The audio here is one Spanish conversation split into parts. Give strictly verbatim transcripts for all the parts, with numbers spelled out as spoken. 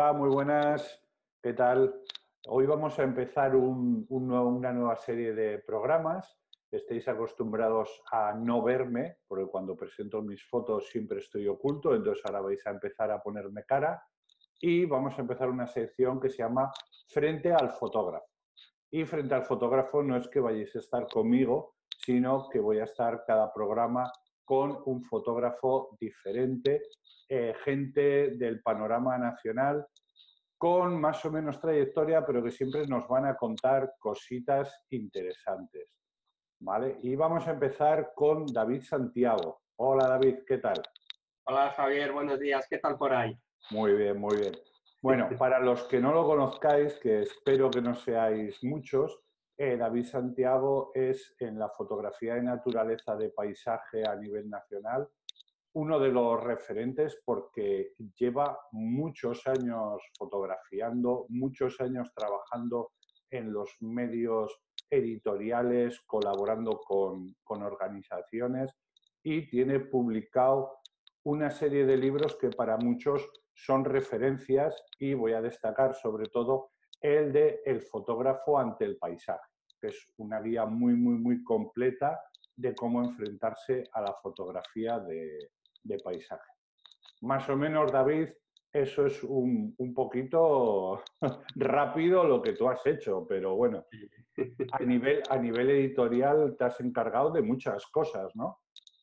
Hola, muy buenas. ¿Qué tal? Hoy vamos a empezar un- un nuevo- una nueva serie de programas. Estáis acostumbrados a no verme, porque cuando presento mis fotos siempre estoy oculto, entonces ahora vais a empezar a ponerme cara y vamos a empezar una sección que se llama Frente al fotógrafo. Y frente al fotógrafo no es que vayáis a estar conmigo, sino que voy a estar cada programa con un fotógrafo diferente, eh, gente del panorama nacional con más o menos trayectoria, pero que siempre nos van a contar cositas interesantes, ¿vale? Y vamos a empezar con David Santiago. Hola David, ¿qué tal? Hola Javier, buenos días, ¿qué tal por ahí? Muy bien, muy bien. Bueno, para los que no lo conozcáis, que espero que no seáis muchos, eh, David Santiago es en la fotografía de naturaleza de paisaje a nivel nacional uno de los referentes porque lleva muchos años fotografiando, muchos años trabajando en los medios editoriales, colaborando con, con organizaciones y tiene publicado una serie de libros que para muchos son referencias y voy a destacar sobre todo el de El fotógrafo ante el paisaje, que es una guía muy, muy, muy completa de cómo enfrentarse a la fotografía de, de paisaje. Más o menos, David, eso es un, un poquito rápido lo que tú has hecho, pero bueno, a nivel, a nivel editorial te has encargado de muchas cosas, ¿no?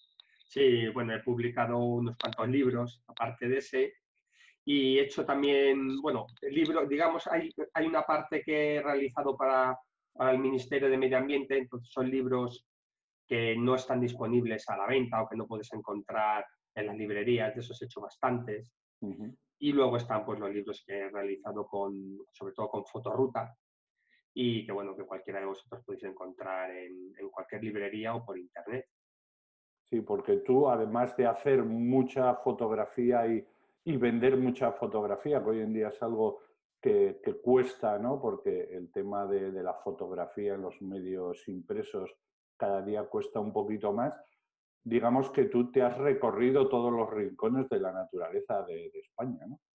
Sí, bueno, he publicado unos cuantos libros, aparte de ese, y he hecho también, bueno, libros, digamos, hay, hay una parte que he realizado para, para el Ministerio de Medio Ambiente, entonces son libros que no están disponibles a la venta o que no puedes encontrar en las librerías, de esos he hecho bastantes. Uh -huh. Y luego están pues los libros que he realizado con, sobre todo con Fotoruta, y que bueno, que cualquiera de vosotros podéis encontrar en, en cualquier librería o por internet. Sí, porque tú, además de hacer mucha fotografía y, y vender mucha fotografía, que hoy en día es algo que, que cuesta, ¿no? Porque el tema de, de la fotografía en los medios impresos cada día cuesta un poquito más. Digamos que tú te has recorrido todos los rincones de la naturaleza de, de España, ¿no?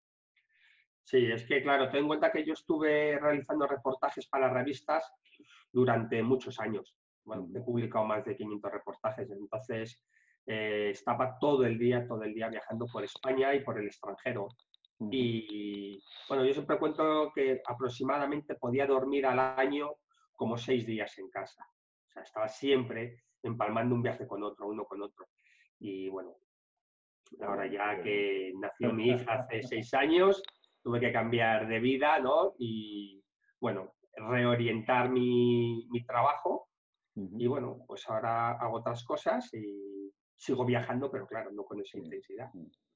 Sí, es que claro, ten en cuenta que yo estuve realizando reportajes para revistas durante muchos años. Bueno, he Uh-huh. publicado más de quinientos reportajes, entonces eh, estaba todo el día, todo el día viajando por España y por el extranjero. Uh-huh. Y bueno, yo siempre cuento que aproximadamente podía dormir al año como seis días en casa. O sea, estaba siempre empalmando un viaje con otro, uno con otro. Y bueno, Qué ahora bueno, qué ya bueno. que nació mi hija hace seis años, tuve que cambiar de vida, ¿no? Y bueno, reorientar mi, mi trabajo. Uh-huh. Y bueno, pues ahora hago otras cosas y sigo viajando, pero claro, no con esa Sí. intensidad.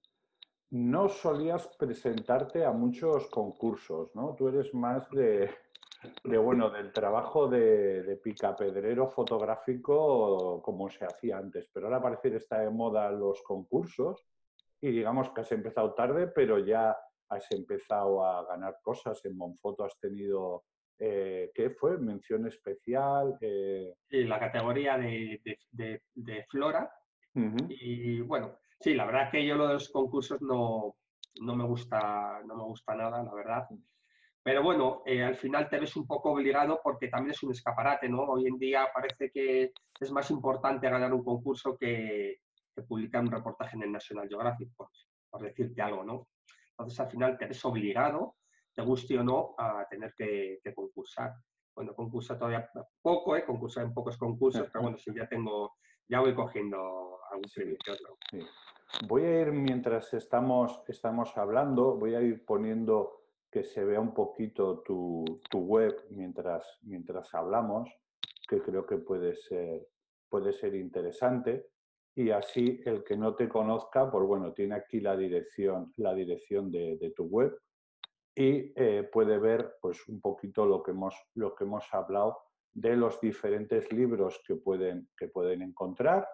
No solías presentarte a muchos concursos, ¿no? Tú eres más de, de bueno, del trabajo de, de picapedrero fotográfico como se hacía antes, pero ahora parece que está de moda los concursos y digamos que has empezado tarde, pero ya has empezado a ganar cosas. En Monfoto has tenido, eh, ¿qué fue? Mención especial. Eh... Sí, la categoría de, de, de, de flora. Uh-huh. Y bueno, sí, la verdad que yo lo de los concursos no, no me gusta, no me gusta nada, la verdad. Pero bueno, eh, al final te ves un poco obligado porque también es un escaparate, ¿no? Hoy en día parece que es más importante ganar un concurso que, que publicar un reportaje en el National Geographic, por, por decirte algo, ¿no? Entonces al final te ves obligado, te guste o no, a tener que, que concursar. Bueno, concursa todavía poco, ¿eh? Concursa en pocos concursos, pero bueno, sí, ya tengo, ya voy cogiendo algún Sí, premio que otro. sí. Voy a ir, mientras estamos, estamos hablando, voy a ir poniendo que se vea un poquito tu, tu web mientras, mientras hablamos, que creo que puede ser, puede ser interesante. Y así el que no te conozca, pues bueno, tiene aquí la dirección, la dirección de, de tu web y eh, puede ver pues un poquito lo que hemos, lo que hemos hablado de los diferentes libros que pueden, que pueden encontrar.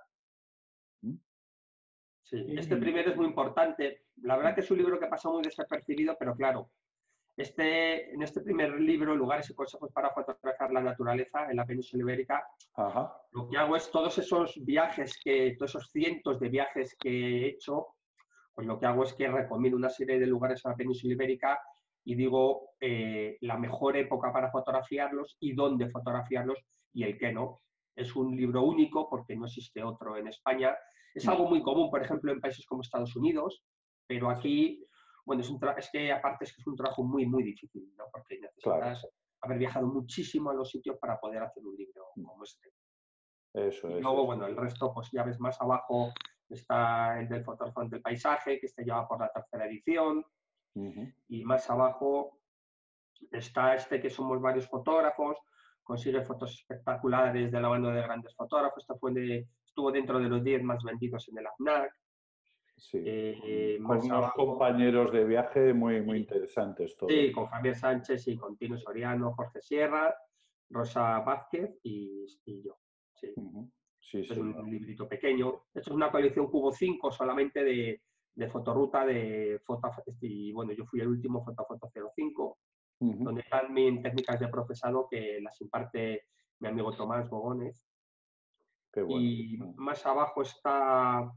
Sí, este Y, primero es muy importante. La verdad que es un libro que pasa muy desapercibido, pero claro, este, en este primer libro, Lugares y consejos para fotografiar la naturaleza en la península ibérica, ajá. lo que hago es todos esos viajes, que, todos esos cientos de viajes que he hecho, pues lo que hago es que recomiendo una serie de lugares en la península ibérica y digo eh, la mejor época para fotografiarlos y dónde fotografiarlos y el qué no. Es un libro único porque no existe otro en España. Es algo muy común, por ejemplo, en países como Estados Unidos, pero aquí, bueno, es, un es que aparte es que es un trabajo muy, muy difícil, ¿no? Porque necesitas claro. haber viajado muchísimo a los sitios para poder hacer un libro como este. Eso, y eso, luego, eso. bueno, el resto, pues ya ves más abajo, está el del fotógrafo del paisaje, que este lleva por la tercera edición, uh-huh. y más abajo está este que somos varios fotógrafos, consigue fotos espectaculares de la mano de grandes fotógrafos, esta fue de, estuvo dentro de los diez más vendidos en el AFNAC. Sí, eh, con más unos abajo, compañeros de viaje muy, muy sí, interesantes todos. Sí, con Javier Sánchez y con Tino Soriano, Jorge Sierra, Rosa Vázquez y, y yo. Sí. Uh-huh. Sí, es sí, un no. librito pequeño. Esto es una colección Cubo cinco solamente de, de fotorruta de foto. Y bueno, yo fui el último fotofoto cero cinco, uh-huh. donde están mis técnicas de procesado que las imparte mi amigo Tomás Bogones. Qué bueno. Y uh-huh. más abajo está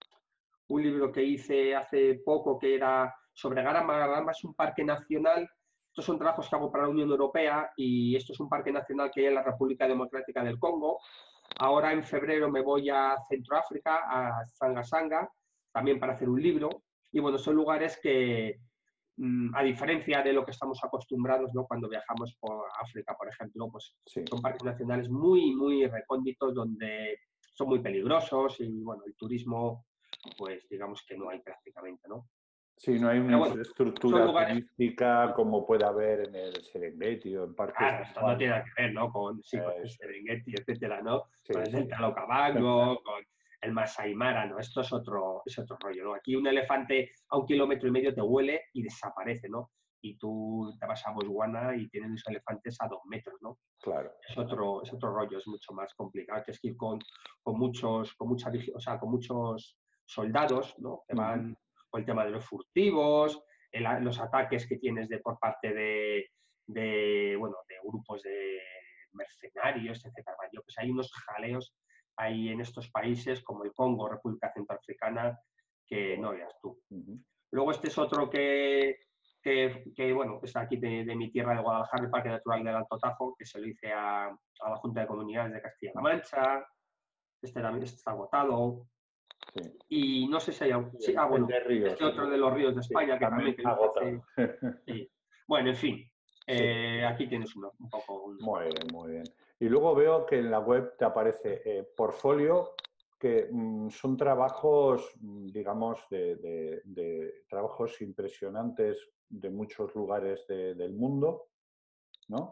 un libro que hice hace poco que era sobre Garamba. Garamba es un parque nacional. Estos son trabajos que hago para la Unión Europea y esto es un parque nacional que hay en la República Democrática del Congo. Ahora en febrero me voy a Centroáfrica, a Zanga Zanga, también para hacer un libro. Y bueno, son lugares que, a diferencia de lo que estamos acostumbrados, ¿no? Cuando viajamos por África, por ejemplo, pues sí. son parques nacionales muy, muy recónditos donde son muy peligrosos y bueno, el turismo, pues digamos que no hay prácticamente, ¿no? Sí, no hay una bueno, infraestructura lugares... turística como puede haber en el Serengeti o en parques... Claro, esto no tiene nada que ver, ¿no? Con, sí, con el Serengeti, etcétera, ¿no? Sí, con el sí. Delta Okavango, con el Masai Mara, ¿no? Esto es otro, es otro rollo, ¿no? Aquí un elefante a un kilómetro y medio te huele y desaparece, ¿no? Y tú te vas a Botswana y tienen los elefantes a dos metros, ¿no? Claro. Es otro, es otro rollo, es mucho más complicado. Tienes que ir con, con muchos, con mucha, o sea, con muchos soldados, ¿no? Que van uh-huh. con el tema de los furtivos, el, los ataques que tienes de, por parte de, de, bueno, de grupos de mercenarios, etcétera. Yo, pues hay unos jaleos ahí en estos países como el Congo, República Centroafricana, que no veas tú. Uh-huh. Luego este es otro que, que, que bueno, está aquí de, de mi tierra de Guadalajara, el Parque Natural del Alto Tajo, que se lo hice a, a la Junta de Comunidades de Castilla-La Mancha. Este también este está agotado. Sí. Y no sé si hay... Sí, ah, bueno, de ríos, este otro de los ríos de España, sí, que también... Que agotado. Sí. Bueno, en fin, eh, sí. Aquí tienes uno, un poco... Un... Muy bien, muy bien. Y luego veo que en la web te aparece eh, portfolio, que mmm, son trabajos, digamos, de, de, de trabajos impresionantes de muchos lugares de, del mundo, ¿no?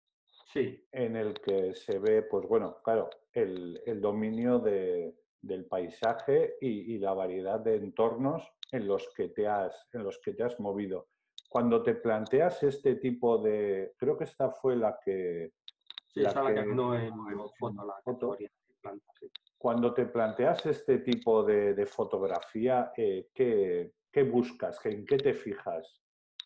Sí. En el que se ve, pues bueno, claro, el, el dominio de, del paisaje y, y la variedad de entornos en los que te has, en los que te has movido. Cuando te planteas este tipo de... Creo que esta fue la que... Sí, esa la que ganó en, en foto, la categoría de planta, sí. Cuando te planteas este tipo de, de fotografía, eh, ¿qué, ¿qué buscas? ¿En qué te fijas?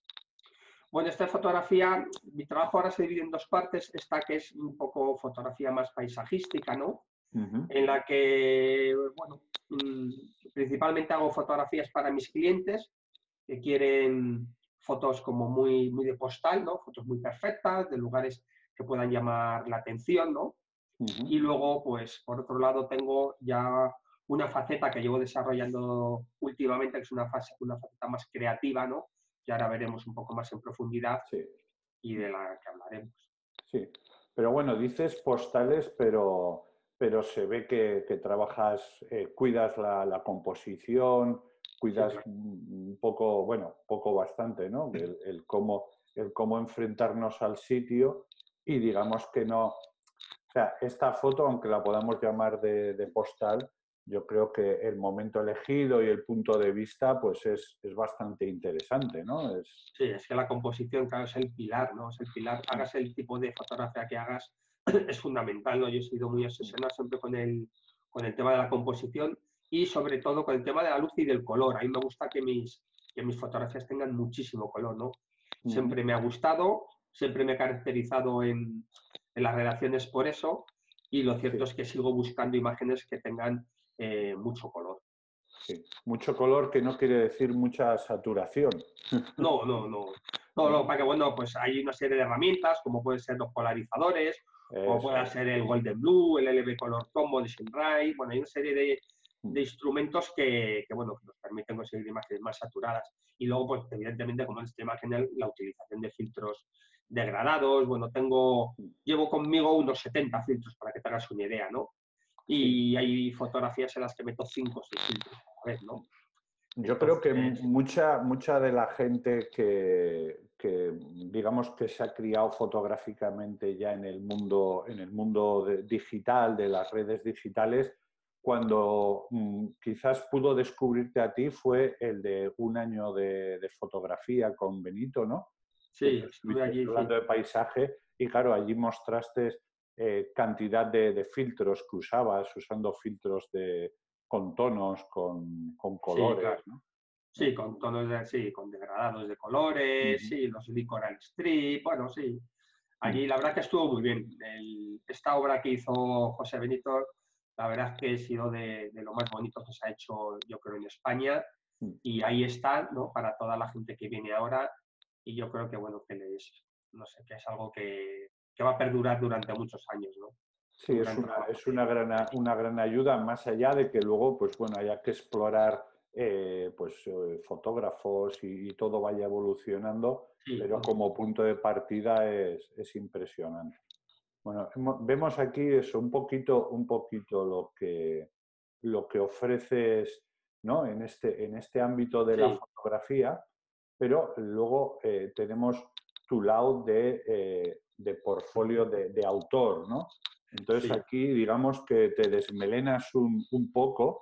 Bueno, esta fotografía, mi trabajo ahora se divide en dos partes. Esta que es un poco fotografía más paisajística, ¿no? Uh-huh. En la que, bueno, principalmente hago fotografías para mis clientes que quieren fotos como muy, muy de postal, ¿no? Fotos muy perfectas, de lugares que puedan llamar la atención, ¿no? Uh-huh. Y luego, pues, por otro lado, tengo ya una faceta que llevo desarrollando últimamente, que es una, fase, una faceta más creativa, ¿no? Que ahora veremos un poco más en profundidad sí. y de la que hablaremos. Sí, pero bueno, dices postales, pero, pero se ve que, que trabajas, eh, cuidas la, la composición, cuidas sí, claro. un poco, bueno, poco bastante, ¿no? El, el, cómo, el cómo enfrentarnos al sitio y digamos que no... O sea, esta foto, aunque la podamos llamar de, de postal, yo creo que el momento elegido y el punto de vista pues es, es bastante interesante, ¿no? Es... Sí, es que la composición, claro, es el pilar, ¿no? Es el pilar. Hagas el tipo de fotografía que hagas, es fundamental, ¿no? Yo he sido muy obsesionado siempre con el, con el tema de la composición y sobre todo con el tema de la luz y del color. A mí me gusta que mis, que mis fotografías tengan muchísimo color, ¿no? Uh-huh. Siempre me ha gustado, siempre me he caracterizado en, en las redacciones por eso y lo cierto sí. es que sigo buscando imágenes que tengan eh, mucho color. sí. Mucho color que no quiere decir mucha saturación. No, no, no. No, no, para que, bueno, pues hay una serie de herramientas, como pueden ser los polarizadores, como Eso puede es. ser el Golden Blue, el L B Color Combo de Shinrai. Bueno, hay una serie de, de instrumentos que, que, bueno, que nos permiten conseguir imágenes más saturadas. Y luego, pues, evidentemente, como en esta imagen, la utilización de filtros degradados. Bueno, tengo, llevo conmigo unos setenta filtros, para que te hagas una idea, ¿no? Sí. Y hay fotografías en las que meto cinco o seis filtros a la vez, ¿no? Yo creo que Entonces, mucha, mucha de la gente que, que, digamos, que se ha criado fotográficamente ya en el mundo, en el mundo de- digital, de las redes digitales, cuando mm, quizás pudo descubrirte a ti fue el de un año de, de fotografía con Benito, ¿no? Que sí, tú estuve estuviste allí, hablando sí. de paisaje y claro, allí mostraste eh, cantidad de, de filtros que usabas, usando filtros de, con tonos, con, con Sí, claro. colores, ¿no? Sí, con tonos de, sí, con degradados de colores, Ujú, sí, los vi Coral Strip, bueno, sí. mm, Allí la verdad que estuvo muy bien. El- esta obra que hizo José Benito, la verdad es que ha sido de, de lo más bonito que se ha hecho, yo creo, en España. mm. Y ahí está, ¿no? Para toda la gente que viene ahora. Y yo creo que, bueno, que les, no sé, que es algo que, que va a perdurar durante muchos años, ¿no? Sí, Un es gran una, trabajo es de, una gran, de a- Benito. una gran ayuda, más allá de que luego, pues bueno, haya que explorar eh, pues, eh, fotógrafos y, y todo vaya evolucionando, Sí, pero como punto de partida es, es impresionante. Bueno, hemo- vemos aquí eso, un poquito, un poquito lo que, lo que ofreces, ¿no? En este, en este ámbito de la sí, fotografía, pero luego eh, tenemos tu lado de, eh, de portfolio de, de autor, ¿no? Entonces sí, aquí digamos que te desmelenas un, un poco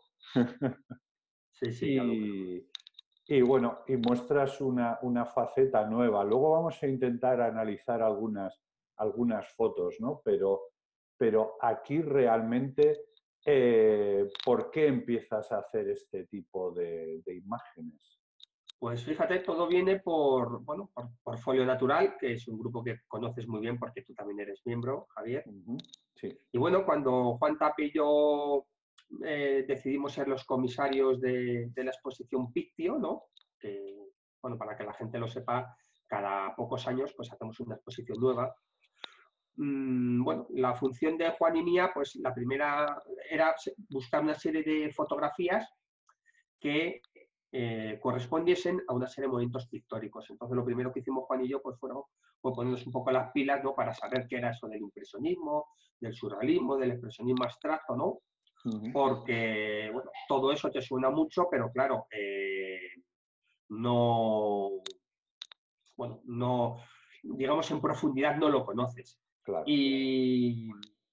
sí, sí, ya lo creo. y, y bueno, y muestras una, una faceta nueva. Luego vamos a intentar analizar algunas, algunas fotos, ¿no? Pero, pero aquí realmente, eh, ¿por qué empiezas a hacer este tipo de, de imágenes? Pues fíjate, todo viene por, bueno, por Portfolio Natural, que es un grupo que conoces muy bien porque tú también eres miembro, Javier. Ujú, sí. Y bueno, cuando Juan Tapi y yo eh, decidimos ser los comisarios de, de la exposición Pictio, ¿no? Que, bueno, para que la gente lo sepa, cada pocos años pues hacemos una exposición nueva. Mm, bueno, la función de Juan y mía, pues la primera era buscar una serie de fotografías que eh, correspondiesen a una serie de momentos pictóricos. Entonces, lo primero que hicimos Juan y yo pues, fueron pues, ponernos un poco las pilas, ¿no? Para saber qué era eso del impresionismo, del surrealismo, del expresionismo abstracto, ¿no? Ujú, Porque, bueno, todo eso te suena mucho, pero claro, eh, no, bueno, no, digamos en profundidad no lo conoces. claro. Y,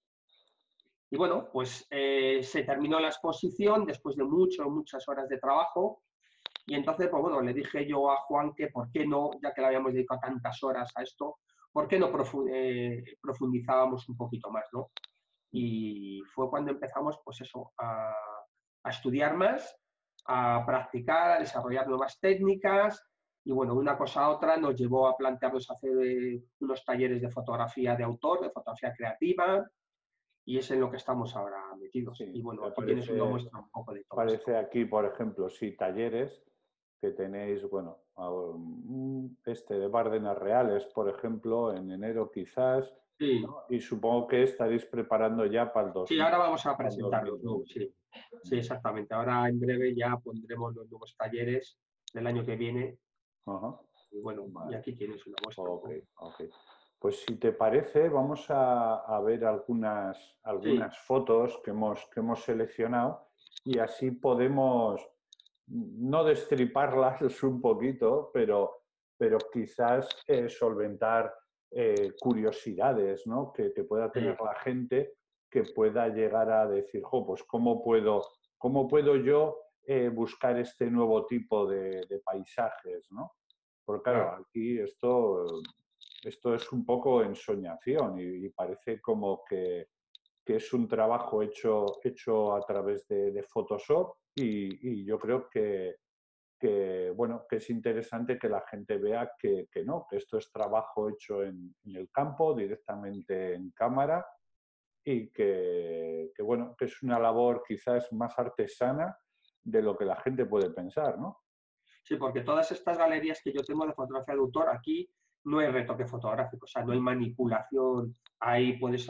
y bueno, pues eh, se terminó la exposición después de muchas, muchas horas de trabajo. Y entonces, pues bueno, le dije yo a Juan que por qué no, ya que le habíamos dedicado tantas horas a esto, por qué no eh, profundizábamos un poquito más, ¿no? Y fue cuando empezamos, pues eso, a, a estudiar más, a practicar, a desarrollar nuevas técnicas. Y bueno, una cosa a otra nos llevó a plantearnos hacer eh, unos talleres de fotografía de autor, de fotografía creativa, y es en lo que estamos ahora metidos. Y Sí, bueno, aquí tienes una aparece, muestra un poco de todo esto. aparece aquí, por ejemplo, sí, talleres que tenéis, bueno, um, este de Bárdenas Reales, por ejemplo, en enero quizás, Sí, ¿no? Y supongo que estaréis preparando ya para el sí, dos mil, ahora vamos a para el presentar los nuevos, dos mil veinte. sí. Sí, exactamente. Ahora en breve ya pondremos los nuevos talleres del año que viene. Ajá. Y bueno, y Vale, aquí tienes una muestra un ok, poco. ok. Pues si te parece, vamos a, a ver algunas, Sí, algunas fotos que hemos, que hemos seleccionado y así podemos no destriparlas un poquito, pero, pero quizás eh, solventar eh, curiosidades, ¿no? que, que pueda sí, tener la gente que pueda llegar a decir, jo, pues ¿cómo puedo, cómo puedo yo eh, buscar este nuevo tipo de, de paisajes, ¿no? Porque claro, claro. aquí esto, esto es un poco ensoñación y, y parece como que, que, es un trabajo hecho, hecho a través de, de Photoshop y, y, yo creo que, que, bueno, que es interesante que la gente vea que, que no, que esto es trabajo hecho en, en el campo, directamente en cámara y que, que, bueno, que es una labor quizás más artesana, de lo que la gente puede pensar, ¿no? Sí, porque todas estas galerías que yo tengo de fotografía de autor, aquí no hay retoque fotográfico, o sea, no hay manipulación, ahí puedes...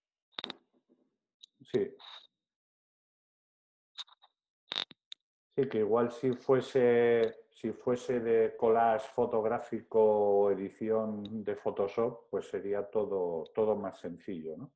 Sí. Sí, que igual si fuese, si fuese de collage fotográfico o edición de Photoshop, pues sería todo, todo más sencillo, ¿no?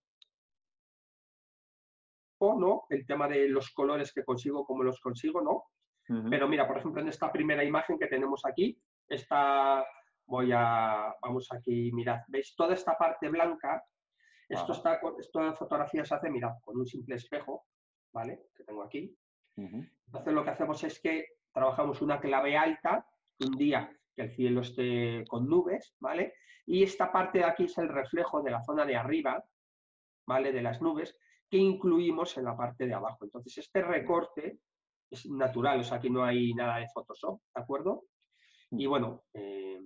O no, el tema de los colores que consigo, cómo los consigo, ¿no? Uh-huh. Pero mira, por ejemplo, en esta primera imagen que tenemos aquí, esta, voy a, vamos aquí, mirad, ¿veis? Toda esta parte blanca, esto, Ajá. está, esta fotografía se hace, mirad, con un simple espejo, ¿vale? Que tengo aquí. Uh-huh. Entonces lo que hacemos es que trabajamos una clave alta, un día que el cielo esté con nubes, ¿vale? Y esta parte de aquí es el reflejo de la zona de arriba, ¿vale? De las nubes, que incluimos en la parte de abajo. Entonces este recorte es natural, o sea, aquí no hay nada de Photoshop, ¿de acuerdo? Y bueno, eh,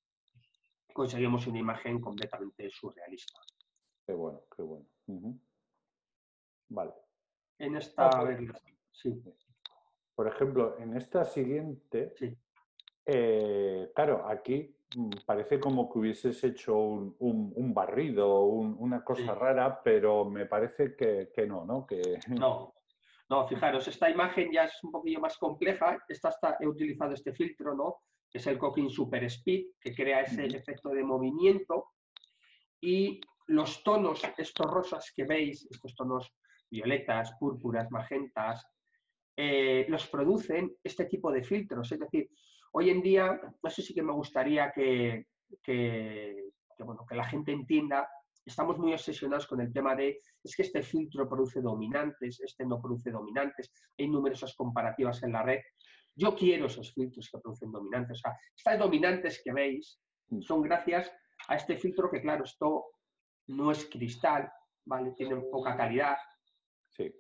conseguimos una imagen completamente surrealista. Qué bueno, qué bueno. Uh-huh. Vale. En esta, Ah, a por, ver, sí. por ejemplo, en esta siguiente, Sí. eh, claro, aquí parece como que hubieses hecho un, un, un barrido, un, una cosa Sí. rara, pero me parece que, que no, ¿no? Que... No, no, fijaros, esta imagen ya es un poquillo más compleja. Esta está, he utilizado este filtro, ¿no? Que es el Cooking Super Speed, que crea ese Uh-huh. efecto de movimiento. Y los tonos, estos rosas que veis, estos tonos violetas, púrpuras, magentas, eh, los producen este tipo de filtros. Es decir, hoy en día, eso sí que me gustaría que, que, que, bueno, que la gente entienda. Estamos muy obsesionados con el tema de, es que este filtro produce dominantes, este no produce dominantes, hay numerosas comparativas en la red. Yo quiero esos filtros que producen dominantes. O sea, estas dominantes que veis son gracias a este filtro que, claro, esto no es cristal, ¿vale? Tienen poca calidad. Sí.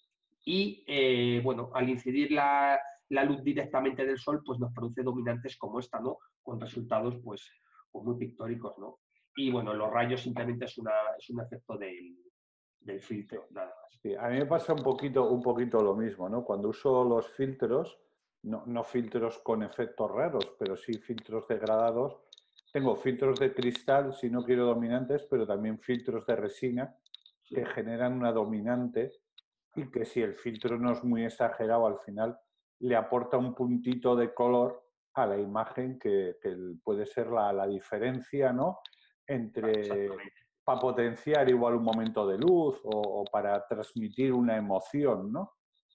Y, eh, bueno, al incidir la, la luz directamente del sol, pues nos produce dominantes como esta, ¿no? Con resultados, pues, pues muy pictóricos, ¿no? Y, bueno, los rayos simplemente es, una, es un efecto del, del filtro, Sí. nada más. Sí, a mí me pasa un poquito, un poquito lo mismo, ¿no? Cuando uso los filtros, no, no filtros con efectos raros, pero sí filtros degradados. Tengo filtros de cristal, si no quiero dominantes, pero también filtros de resina que Sí. generan una dominante y que si el filtro no es muy exagerado, al final le aporta un puntito de color a la imagen que, que puede ser la, la diferencia, ¿no? Entre para potenciar igual un momento de luz o, o para transmitir una emoción, ¿no?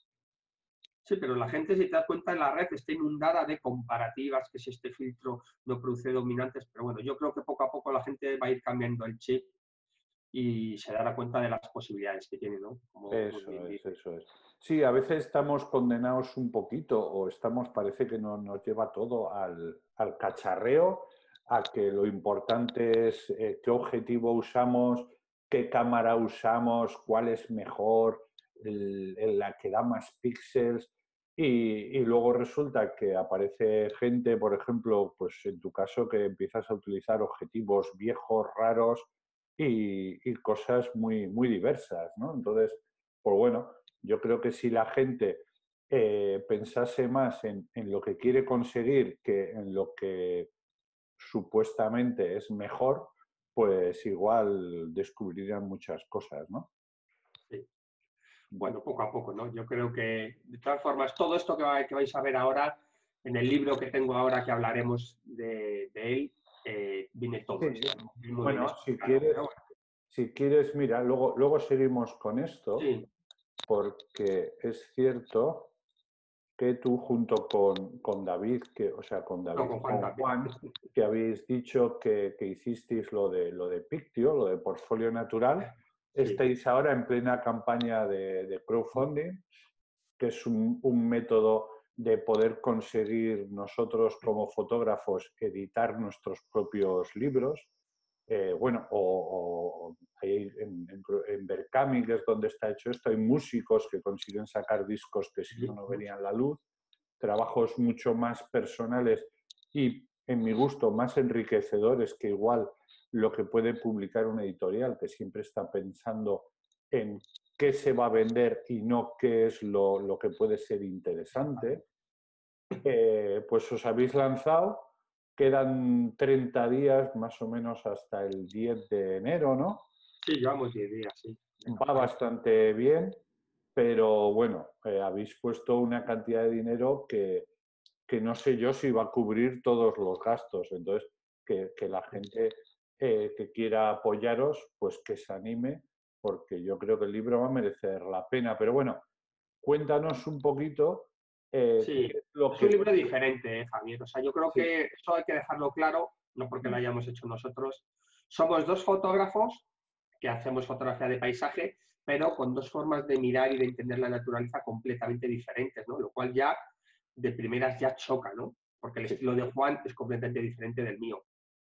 Sí, pero la gente, si te das cuenta, en la red está inundada de comparativas, que si este filtro no produce dominantes, pero bueno, yo creo que poco a poco la gente va a ir cambiando el chip y se dará cuenta de las posibilidades que tiene, ¿no? Como muy Eso bien es, dice. eso es. Sí, a veces estamos condenados un poquito o estamos, parece que no, nos lleva todo al, al cacharreo, a que lo importante es eh, qué objetivo usamos, qué cámara usamos, cuál es mejor, el, el, la que da más píxeles. Y, y luego resulta que aparece gente, por ejemplo, pues en tu caso, que empiezas a utilizar objetivos viejos, raros y, y cosas muy, muy diversas, ¿no? Entonces, pues bueno, yo creo que si la gente eh, pensase más en, en lo que quiere conseguir que en lo que supuestamente es mejor, pues igual descubrirían muchas cosas, ¿no? Sí. Bueno, poco a poco, ¿no? Yo creo que, de todas formas, todo esto que, va, que vais a ver ahora, en el libro que tengo ahora que hablaremos de, de él, eh, viene todo Sí. esto, ¿no? Muy bien Bueno, si explicado, quieres, pero bueno. si quieres, mira, luego, luego seguimos con esto, Sí, porque es cierto que tú junto con, con David, que, o sea, con no, David, con Juan con también. Juan, que habéis dicho que, que hicisteis lo de, lo de Pictio, lo de Portfolio Natural, Sí. estáis ahora en plena campaña de, de crowdfunding, que es un, un método de poder conseguir nosotros como fotógrafos editar nuestros propios libros. Eh, bueno, o, o hay en, en, en Berkami, que es donde está hecho esto, hay músicos que consiguen sacar discos que si no, no verían la luz, trabajos mucho más personales y, en mi gusto, más enriquecedores que igual lo que puede publicar una editorial que siempre está pensando en qué se va a vender y no qué es lo, lo que puede ser interesante. Eh, pues os habéis lanzado, quedan treinta días más o menos hasta el diez de enero, ¿no? Sí, llevamos diez días, sí. Va bastante bien, pero bueno, eh, habéis puesto una cantidad de dinero que, que no sé yo si va a cubrir todos los gastos. Entonces, que, que la gente eh, que quiera apoyaros, pues que se anime, porque yo creo que el libro va a merecer la pena. Pero bueno, cuéntanos un poquito eh, Sí, qué es lo es un que... libro diferente, eh, Javier. O sea, yo creo Sí. que eso hay que dejarlo claro, no porque lo Mm. hayamos hecho nosotros. Somos dos fotógrafos que hacemos fotografía de paisaje, pero con dos formas de mirar y de entender la naturaleza completamente diferentes, ¿no? Lo cual ya de primeras ya choca, ¿no? Porque el Sí. estilo de Juan es completamente diferente del mío.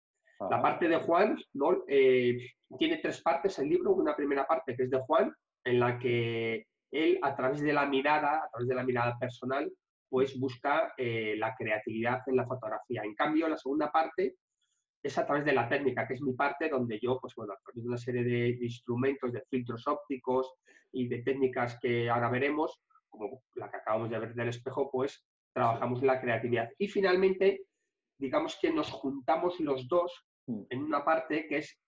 La Ajá. parte de Juan, ¿no? Eh, tiene tres partes el libro. Una primera parte que es de Juan, en la que él, a través de la mirada, a través de la mirada personal, pues busca eh, la creatividad en la fotografía. En cambio, la segunda parte es a través de la técnica, que es mi parte donde yo, pues bueno, a través de una serie de, de instrumentos, de filtros ópticos y de técnicas que ahora veremos, como la que acabamos de ver del espejo, pues trabajamos la creatividad. Y finalmente, digamos que nos juntamos los dos Mm. en una parte que es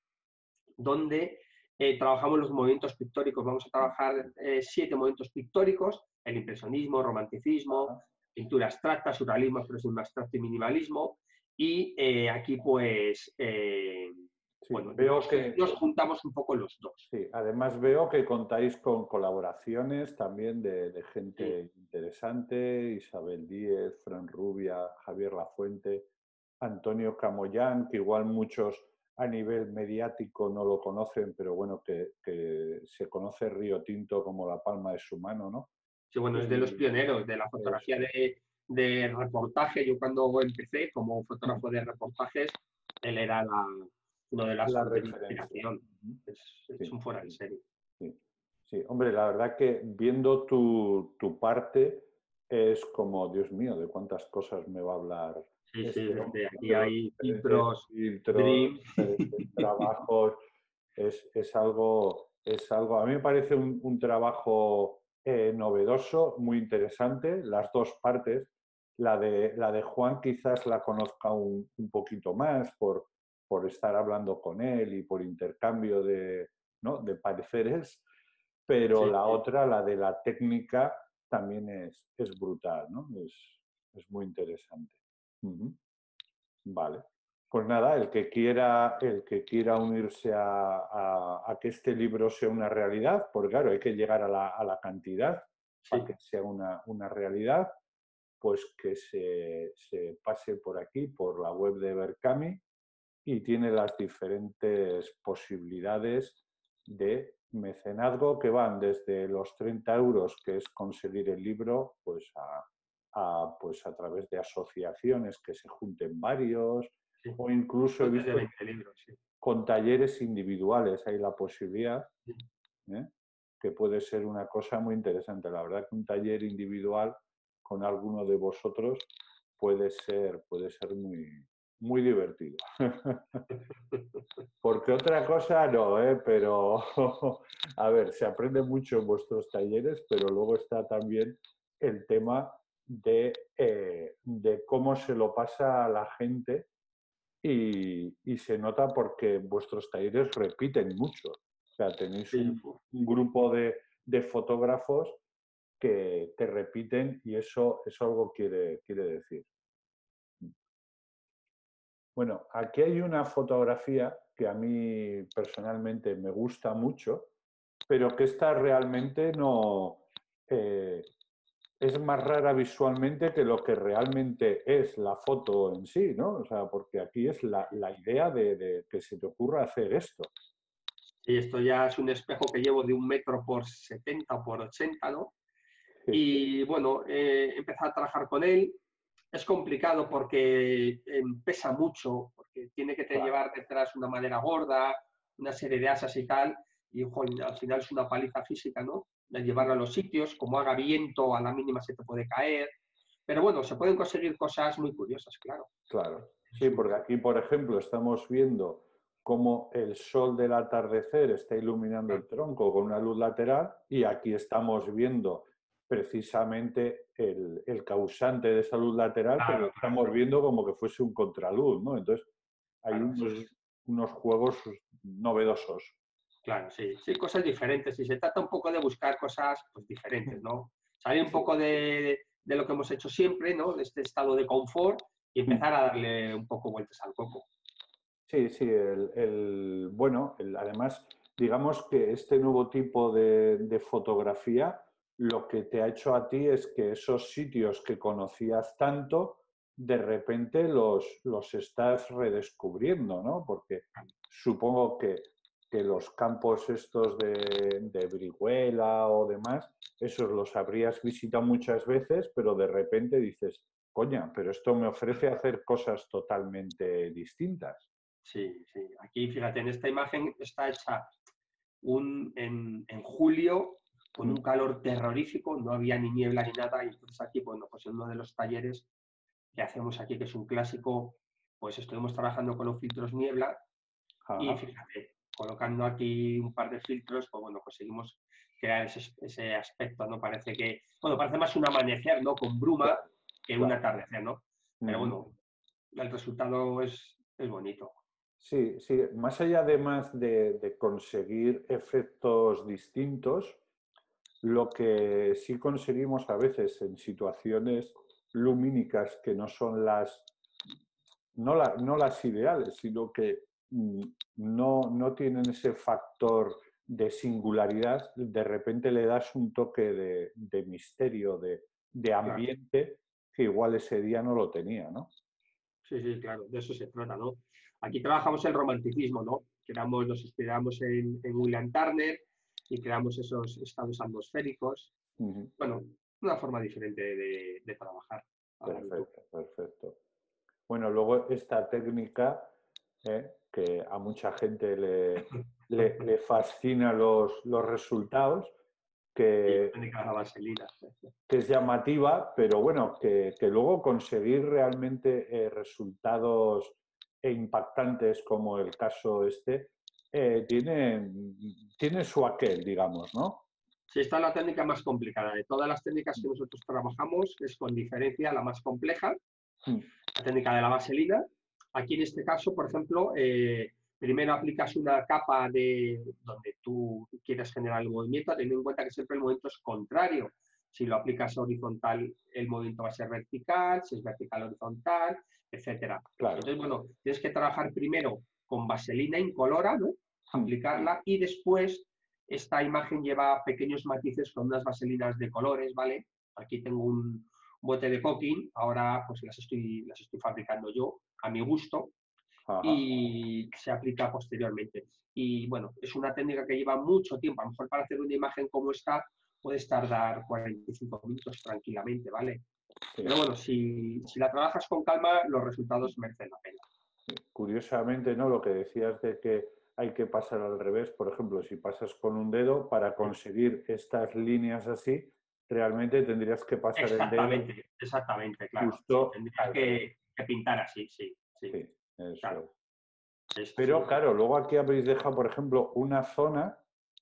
donde eh, trabajamos los movimientos pictóricos. Vamos a trabajar eh, siete movimientos pictóricos: el impresionismo, romanticismo, Ajá. pintura abstracta, surrealismo, expresionismo abstracto y minimalismo. Y eh, aquí, pues, eh, Sí, bueno, veo nos, que, nos juntamos un poco los dos. sí, además veo que contáis con colaboraciones también de, de Sí, gente interesante, Isabel Díez, Fran Rubia, Javier Lafuente, Antonio Camoyán, que igual muchos a nivel mediático no lo conocen, pero bueno, que, que se conoce Río Tinto como la palma de su mano, ¿no? sí, bueno, es de los Y pioneros de la fotografía eso, de, de reportaje. Yo cuando empecé como mm, fotógrafo de reportajes, él era la, una de las la fuentes de referencia. inspiración. Ujú. Es, es Sí, un fuera de sí. serie. Sí, sí, hombre, la verdad que viendo tu, tu parte es como, Dios mío, de cuántas cosas me va a hablar Sí, sí, este hombre, de ¿no? aquí De los hay diferentes filtros, filtros, Dream. diferentes trabajos, es, es algo, es algo, a mí me parece un, un trabajo eh, novedoso, muy interesante, las dos partes. La de, la de Juan quizás la conozca un, un poquito más por, por estar hablando con él y por intercambio de, ¿no? de pareceres, pero Sí, la sí. otra, la de la técnica, también es, es brutal, ¿no? Es, es muy interesante. Ujú. Vale. Pues nada, el que quiera, el que quiera unirse a, a- a que este libro sea una realidad, porque claro, hay que llegar a la, a la cantidad para Sí. que sea una, una realidad, pues que se, se pase por aquí, por la web de Berkami, y tiene las diferentes posibilidades de mecenazgo que van desde los treinta euros, que es conseguir el libro, pues a, a, pues a través de asociaciones que se junten varios, Sí. o incluso he Lotes de visto veinte libros, sí. con talleres individuales hay la posibilidad, Sí, ¿eh? Que puede ser una cosa muy interesante. La verdad que un taller individual con alguno de vosotros puede ser, puede ser muy, muy divertido. Porque otra cosa no, ¿eh? Pero a ver, se aprende mucho en vuestros talleres, pero luego está también el tema de, eh, de cómo se lo pasa a la gente y, y se nota porque vuestros talleres repiten mucho. O sea, tenéis sí, un, fu- un grupo de, de fotógrafos que, que repiten y eso, eso algo quiere, quiere decir. Bueno, aquí hay una fotografía que a mí personalmente me gusta mucho, pero que esta realmente no eh, es más rara visualmente que lo que realmente es la foto en sí, ¿no? O sea, porque aquí es la, la idea de, de que se te ocurra hacer esto. sí, esto ya es un espejo que llevo de un metro por setenta por ochenta, ¿no? Sí, Y bueno, eh, he empezado a trabajar con él. Es complicado porque eh, pesa mucho, porque tiene que te claro, llevar detrás una madera gorda, una serie de asas y tal, y jolín, al final es una paliza física, ¿no? De llevarlo a los sitios, como haga viento, a la mínima se te puede caer. Pero bueno, se pueden conseguir cosas muy curiosas, claro. claro. Es Sí, un- porque aquí, por ejemplo, estamos viendo cómo el sol del atardecer está iluminando el tronco con una luz lateral y aquí estamos viendo precisamente el, el causante de esa luz lateral, pero lo Claro, claro, estamos viendo como que fuese un contraluz, ¿no? Entonces, hay claro, unos, sí, unos juegos novedosos. claro, sí, sí, cosas diferentes. Y se trata un poco de buscar cosas pues, diferentes, ¿no? Salir un Sí. poco de, de lo que hemos hecho siempre, ¿no? De este estado de confort y empezar a darle un poco vueltas al coco. Sí, sí, el, el- bueno, el- además, digamos que este nuevo tipo de, de fotografía lo que te ha hecho a ti es que esos sitios que conocías tanto, de repente los, los estás redescubriendo, ¿no? Porque supongo que, que los campos estos de, de Brihuela o demás, esos los habrías visitado muchas veces, pero de repente dices, coña, pero esto me ofrece hacer cosas totalmente distintas. Sí, sí. Aquí, fíjate, en esta imagen está hecha un, en, en julio con un calor terrorífico, no había ni niebla ni nada, y entonces aquí, bueno, pues en uno de los talleres que hacemos aquí, que es un clásico, pues estuvimos trabajando con los filtros niebla y Ajá. fíjate, colocando aquí un par de filtros, pues bueno, conseguimos crear ese, ese aspecto, ¿no? Parece que, bueno, parece más un amanecer, ¿no? Con bruma Claro, que un claro. atardecer, ¿no? Pero Ujú. bueno, el resultado es, es bonito. Sí, sí, más allá además de, de conseguir efectos distintos, lo que sí conseguimos a veces en situaciones lumínicas que no son las, no la- no las ideales, sino que mm, no, no tienen ese factor de singularidad, de repente le das un toque de, de misterio, de, de Claro. ambiente que igual ese día no lo tenía, ¿no? Sí, sí, claro, de eso se trata, ¿no? Aquí trabajamos el romanticismo, ¿no? Creamos, nos inspiramos en, en William Turner y creamos esos estados atmosféricos. Ujú. Bueno, una forma diferente de, de trabajar. Ahora mismo. Perfecto, perfecto. Bueno, luego esta técnica, ¿eh? Que a mucha gente le, le, le fascina los, los resultados, Y que, técnica de la vaselina. que es llamativa, pero bueno, que, que luego conseguir realmente eh, resultados e impactantes como el caso este, eh, tiene, tiene su aquel, digamos, ¿no? Sí, esta es la técnica más complicada. De todas las técnicas que nosotros trabajamos, es con diferencia la más compleja, Mm. la técnica de la vaselina. Aquí en este caso, por ejemplo, eh, primero aplicas una capa de donde tú quieres generar el movimiento, teniendo en cuenta que siempre el movimiento es contrario. Si lo aplicas horizontal, el movimiento va a ser vertical, si es vertical, horizontal, etcétera. Claro. Entonces, bueno, tienes que trabajar primero con vaselina incolora, ¿no? Mm. Aplicarla y después esta imagen lleva pequeños matices con unas vaselinas de colores, ¿vale? Aquí tengo un, bote de cooking, ahora pues las estoy, las estoy fabricando yo a mi gusto Ajá. y se aplica posteriormente. Y bueno, es una técnica que lleva mucho tiempo, a lo mejor para hacer una imagen como esta puedes tardar cuarenta y cinco minutos tranquilamente, ¿vale? Sí. Pero bueno, si, si la trabajas con calma, los resultados merecen la pena. Curiosamente, ¿no? Lo que decías de que hay que pasar al revés, por ejemplo, si pasas con un dedo, para conseguir estas líneas así, realmente tendrías que pasar el dedo Exactamente, exactamente, claro. Sí, justo tendría al revés. que, que pintar así, sí, sí, Sí, eso claro. es. Es, Pero sí, claro, luego aquí habéis dejado, por ejemplo, una zona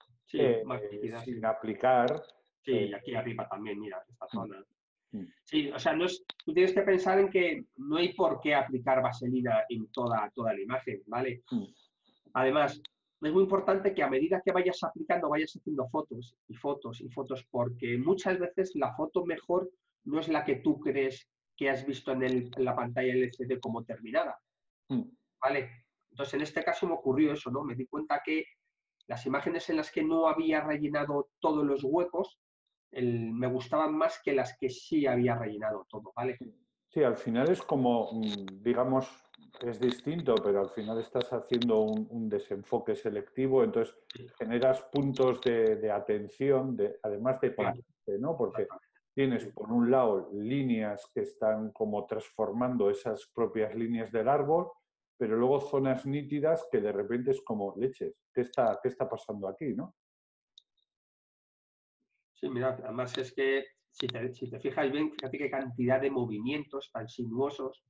sí, eh, más nítida, sin sí. aplicar. Sí, eh, y aquí arriba también, mira, esta mm, zona. mm, Sí, o sea, no es, tú tienes que pensar en que no hay por qué aplicar vaselina en toda, toda la imagen, ¿vale? mm. Además, es muy importante que a medida que vayas aplicando, vayas haciendo fotos y fotos y fotos, porque muchas veces la foto mejor no es la que tú crees que has visto en, el, en la pantalla L C D como terminada, Mm. ¿vale? Entonces, en este caso me ocurrió eso, ¿no? Me di cuenta que las imágenes en las que no había rellenado todos los huecos el, me gustaban más que las que sí había rellenado todo, ¿vale? Sí, al final es como, mm, digamos, es distinto, pero al final estás haciendo un, un desenfoque selectivo, entonces Sí, generas puntos de, de atención, de, además de claro, contraste, ¿no? Porque exactamente. tienes, Sí, por un lado, líneas que están como transformando esas propias líneas del árbol, pero luego zonas nítidas que de repente es como leches, ¿qué está, qué está pasando aquí, no? sí, mira, además es que si te, si te fijas bien, fíjate qué cantidad de movimientos tan sinuosos.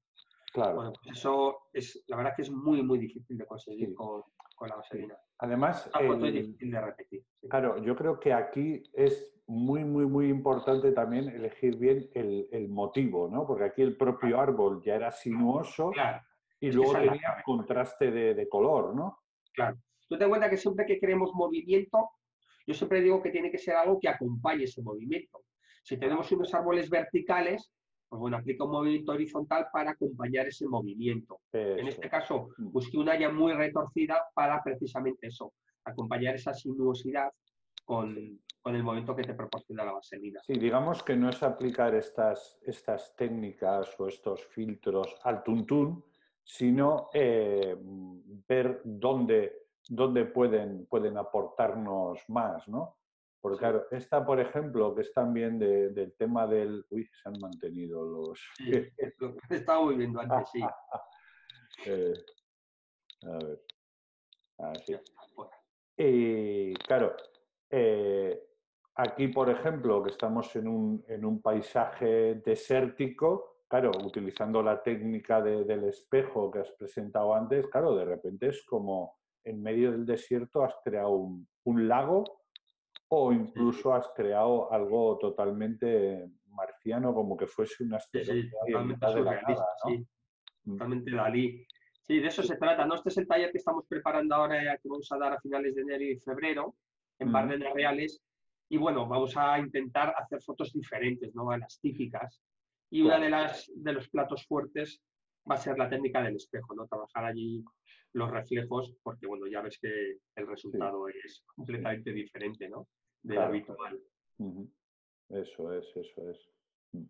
Claro. Bueno, pues eso es, la verdad que es muy, muy difícil de conseguir Sí. con, con la vaselina. Además, La foto es el, difícil de repetir. Sí. claro, yo creo que aquí es muy, muy, muy importante también elegir bien el, el motivo, ¿no? Porque aquí el propio Claro, árbol ya era sinuoso claro. y Es que luego esa es la tenía clave. contraste de, de color, ¿no? Claro. Tú te das cuenta que siempre que queremos movimiento, yo siempre digo que tiene que ser algo que acompañe ese movimiento. Si tenemos unos árboles verticales, pues bueno, aplica un movimiento horizontal para acompañar ese movimiento. En Eso. este caso, busqué una haya muy retorcida para precisamente eso, acompañar esa sinuosidad con, con el movimiento que te proporciona la vaselina. Sí, digamos que no es aplicar estas, estas técnicas o estos filtros al tuntún, sino eh, ver dónde, dónde pueden, pueden aportarnos más, ¿no? Porque Sí. claro, esta, por ejemplo, que es también de, del tema del... Uy, se han mantenido los... Sí, lo que estábamos viendo antes, sí. eh, a ver, así. Ya está, fuera. Y claro, eh, aquí, por ejemplo, que estamos en un, en un paisaje desértico, claro, utilizando la técnica de- del espejo que has presentado antes, claro, de repente es como en medio del desierto has creado un, un lago o Sí, incluso has creado algo totalmente marciano, como que fuese un sí, asteroide sí, ahí en totalmente mitad de la nada, surrealista, ¿no? sí. Totalmente Dalí. Sí, de eso se trata, ¿no? Este es el taller que estamos preparando ahora, eh, que vamos a dar a finales de enero y febrero en Mm, Bardenas Reales. Y bueno, vamos a intentar hacer fotos diferentes, ¿no? A las típicas. Y una de, claro, las, de los platos fuertes va a ser la técnica del espejo, ¿no? Trabajar allí los reflejos, porque bueno, ya ves que el sí, resultado es sí, completamente diferente, ¿no? Del claro. habitual. Ujú. Eso es, eso es. Mm.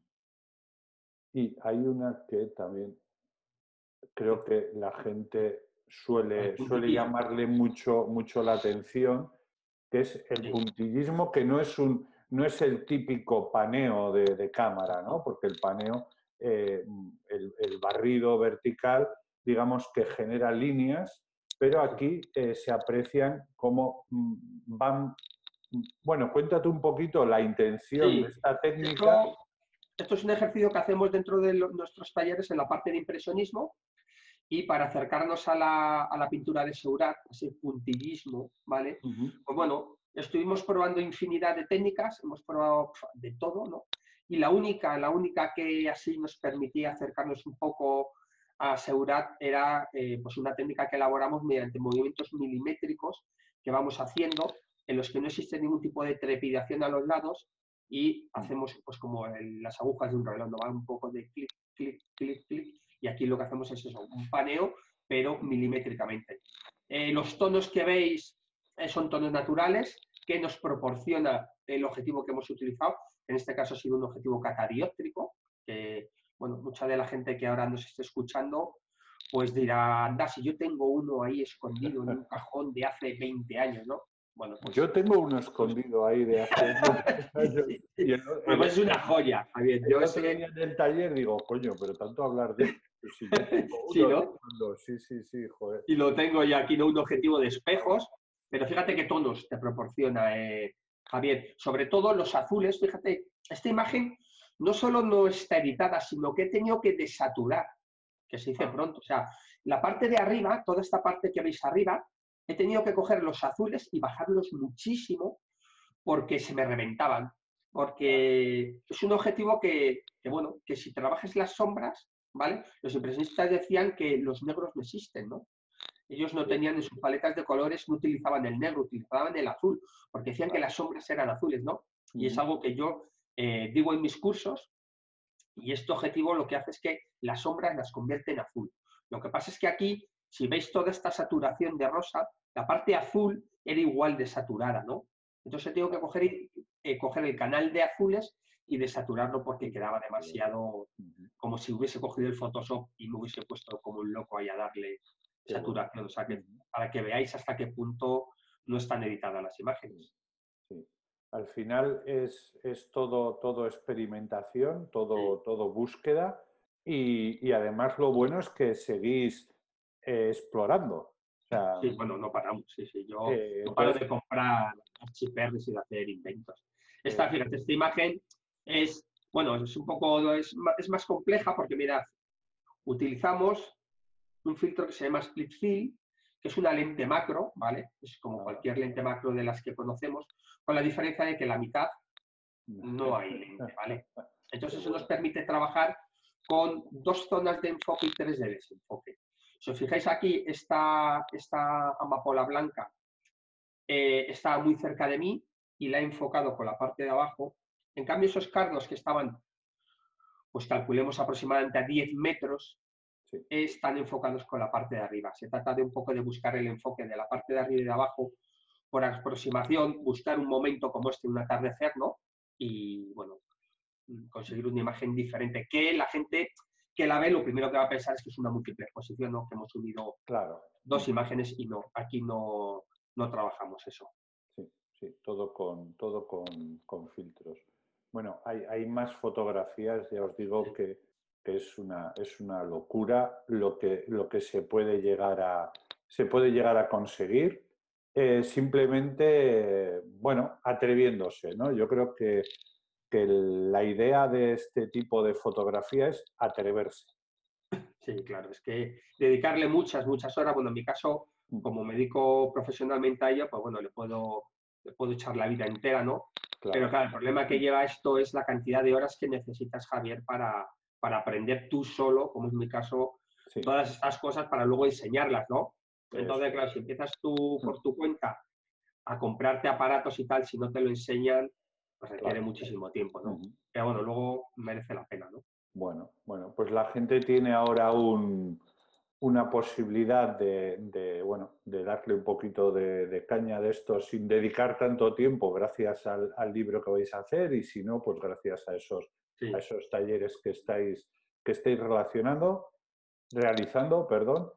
Y hay una que también creo que la gente El suele, suele puntillismo. llamarle mucho, mucho la atención, que es el Sí. puntillismo, que no es, un, no es el típico paneo de, de cámara, ¿no? Porque el paneo, eh, el, el barrido vertical, digamos que genera líneas, pero aquí eh, se aprecian cómo mm, van... Bueno, cuéntate un poquito la intención de Sí, esta técnica. esto, esto es un ejercicio que hacemos dentro de lo- nuestros talleres en la parte de impresionismo y para acercarnos a la, a la pintura de Seurat, ese puntillismo, ¿vale? Ujú. Pues bueno, estuvimos probando infinidad de técnicas, hemos probado pf, de todo, ¿no? Y la única, la única que así nos permitía acercarnos un poco a Seurat era eh, pues una técnica que elaboramos mediante movimientos milimétricos que vamos haciendo, en los que no existe ningún tipo de trepidación a los lados y hacemos pues como el- las agujas de un reloj, ¿no? Va un poco de clic, clic, clic, clic, y aquí lo que hacemos es eso, un paneo, pero milimétricamente. Eh, los tonos que veis eh, son tonos naturales que nos proporciona el objetivo que hemos utilizado. En este caso ha sido un objetivo catadióptrico, que bueno, mucha de la gente que ahora nos esté escuchando pues dirá, anda, si yo tengo uno ahí escondido en un cajón de hace veinte años, ¿no? Bueno, pues... Yo tengo uno pues escondido ahí de hace muchos años. sí, Y sí. el, Bueno, el- pues es una joya, Javier. el Yo otro ese, día en el taller digo, coño, pero tanto hablar de esto. Pues si yo tengo sí, uno, ¿no? cuando- sí, sí, sí, joder. Y lo tengo ya aquí, ¿no? Un objetivo de espejos, pero fíjate qué tonos te proporciona, eh, Javier. Sobre todo los azules, fíjate, esta imagen no solo no está editada, sino que he tenido que desaturar, que se dice pronto. O sea, la parte de arriba, toda esta parte que veis arriba, he tenido que coger los azules y bajarlos muchísimo porque se me reventaban. Porque es un objetivo que, que, bueno, que si trabajas las sombras, ¿vale? Los impresionistas decían que los negros no existen, ¿no? Ellos no tenían en sus paletas de colores, no utilizaban el negro, utilizaban el azul, porque decían que las sombras eran azules, ¿no? Y es Ujú. algo que yo eh, digo en mis cursos, y este objetivo lo que hace es que las sombras las convierte en azul. Lo que pasa es que aquí, si veis toda esta saturación de rosa, la parte azul era igual de saturada, ¿no? Entonces tengo que coger, eh, coger el canal de azules y desaturarlo porque quedaba demasiado, Ujú. como si hubiese cogido el Photoshop y me hubiese puesto como un loco ahí a darle Qué bueno. saturación. O sea, que Ujú. para que veáis hasta qué punto no están editadas las imágenes. Sí. Al final es, es todo, todo experimentación, Sí, todo, todo búsqueda y, y además lo bueno es que seguís eh, explorando. O sea, sí, bueno, no paramos. Sí, sí, yo eh, no paro entonces, de comprar archiperris y de hacer inventos. Esta, eh, fíjate, esta imagen es, bueno, es un poco, es, ma- es más compleja porque mirad, utilizamos un filtro que se llama Split Fill, que es una lente macro, ¿vale? Es como cualquier lente macro de las que conocemos, con la diferencia de que la mitad no hay lente, ¿vale? Entonces eso nos permite trabajar con dos zonas de enfoque y tres de desenfoque. Si os fijáis aquí, esta, esta amapola blanca eh, estaba muy cerca de mí y la he enfocado con la parte de abajo. En cambio, esos cardos que estaban, pues calculemos aproximadamente a diez metros, sí, están enfocados con la parte de arriba. Se trata de un poco de buscar el enfoque de la parte de arriba y de abajo por aproximación, buscar un momento como este, un atardecer, ¿no? Y, bueno, conseguir una imagen diferente, que la gente que la ve lo primero que va a pensar es que es una múltiple exposición, ¿no? Que hemos unido claro. dos imágenes y no, aquí no, no trabajamos eso. Sí, sí, todo con, todo con, con filtros. Bueno, hay, hay más fotografías, ya os digo sí. que, que es, una, es una locura lo que, lo que se puede llegar a, se puede llegar a conseguir, eh, simplemente, bueno, atreviéndose, ¿no? Yo creo que, que la idea de este tipo de fotografía es atreverse. Sí, claro, es que dedicarle muchas, muchas horas, bueno, en mi caso, como me dedico profesionalmente a ello, pues bueno, le puedo, le puedo echar la vida entera, ¿no? Claro. Pero claro, el problema que lleva esto es la cantidad de horas que necesitas, Javier, para, para aprender tú solo, como es mi caso, sí. todas estas cosas para luego enseñarlas, ¿no? Entonces, claro, si empiezas tú por tu cuenta a comprarte aparatos y tal, si no te lo enseñan, pues requiere claro. muchísimo tiempo, ¿no? Uh-huh. Pero bueno, luego merece la pena, ¿no? Bueno, bueno, pues la gente tiene ahora un, una posibilidad de, de, bueno, de darle un poquito de, de caña de esto sin dedicar tanto tiempo gracias al, al libro que vais a hacer y si no, pues gracias a esos, sí. a esos talleres que estáis, que estáis relacionando, realizando, perdón,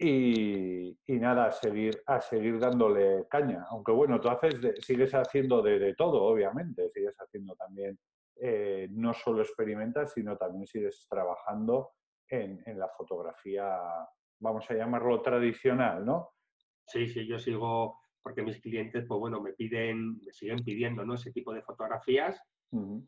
y, y nada, a seguir, a seguir dándole caña. Aunque bueno, tú haces de, sigues haciendo de, de todo, obviamente, sigues haciendo también, eh, no solo experimentas, sino también sigues trabajando en, en la fotografía, vamos a llamarlo tradicional, ¿no? Sí, sí, yo sigo, porque mis clientes, pues bueno, me piden, me siguen pidiendo, ¿no? Ese tipo de fotografías. Uh-huh.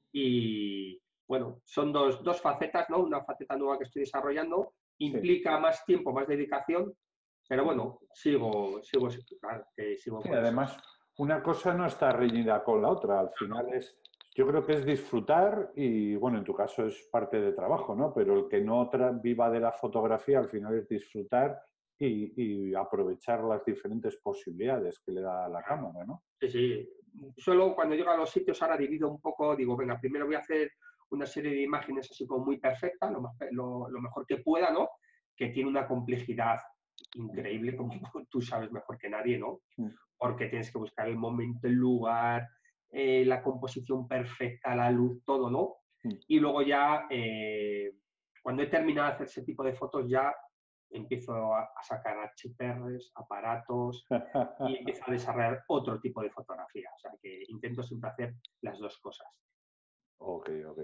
Y bueno, son dos, dos facetas, ¿no? Una faceta nueva que estoy desarrollando, implica sí. más tiempo, más dedicación, pero bueno, sigo, sigo, claro, que sigo sí, con además, eso. Una cosa no está reñida con la otra, al final es, yo creo que es disfrutar y, bueno, en tu caso es parte de trabajo, ¿no? Pero el que no viva de la fotografía, al final es disfrutar y, y aprovechar las diferentes posibilidades que le da la cámara, ¿no? Sí, sí. Solo cuando llego a los sitios ahora divido un poco, digo, venga, primero voy a hacer una serie de imágenes así como muy perfectas, lo, más, lo, lo mejor que pueda, ¿no? Que tiene una complejidad increíble, como tú sabes mejor que nadie, ¿no? Porque tienes que buscar el momento, el lugar, eh, la composición perfecta, la luz, todo, ¿no? Y luego ya, eh, cuando he terminado de hacer ese tipo de fotos, ya empiezo a, a sacar H P Rs, aparatos y empiezo a desarrollar otro tipo de fotografía. O sea, que intento siempre hacer las dos cosas. Ok, ok.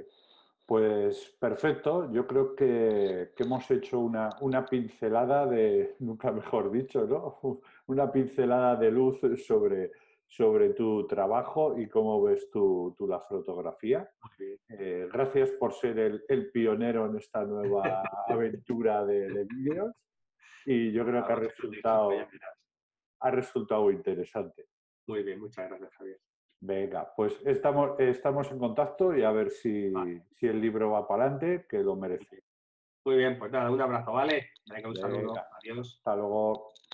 Pues perfecto. Yo creo que, que hemos hecho una, una pincelada de, nunca mejor dicho, ¿no? Una pincelada de luz sobre, sobre tu trabajo y cómo ves tú, tú la fotografía. Okay. Eh, gracias por ser el, el pionero en esta nueva aventura de, de vídeos y yo creo que ha resultado, ha resultado interesante. Muy bien, muchas gracias, Javier. Venga, pues estamos, estamos en contacto y a ver si, vale. si el libro va para adelante, que lo merece. Muy bien, pues nada, un abrazo, ¿vale? Venga, un Venga. saludo. Adiós. Hasta luego.